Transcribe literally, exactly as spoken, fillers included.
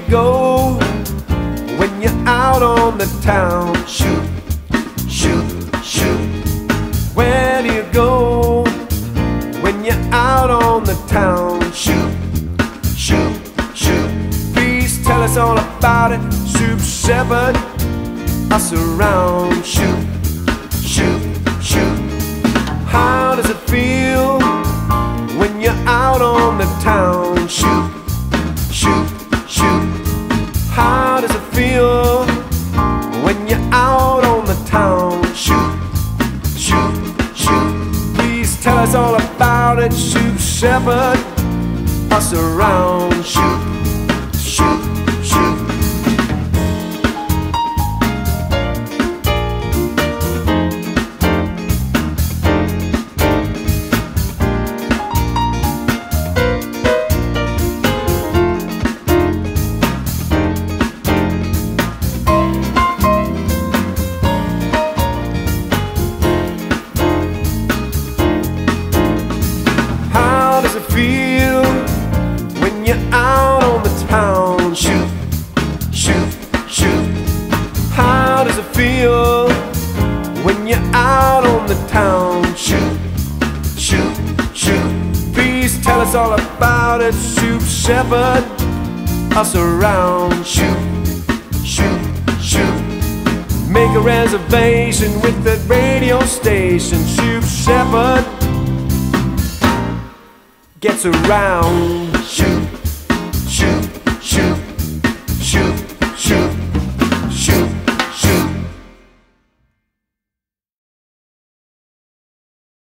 go when you're out on the town? Shoot, shoot, shoot. Where do you go when you're out on the town? Shoot, shoot, shoot. Please tell us all about it. Soup Shepherd, us around. Shoot, shoot, shoot. How does it feel when you're out on the town? Shoot, shoot, shoot. How does it feel when you're out on the town? Shoot, shoot, shoot. Please tell us all about it. Soup Shepherd, us around. Shoot, shoot, shoot. How does it feel when you're out on the town? Shoot, shoot, shoot. How does it feel when you're out on the town? Shoot, shoot, shoot. Please tell us all about it. Soup Shepherd, us around. Shoot, shoot, shoot. Make a reservation with that radio station. Soup Shepherd gets around. Shoot.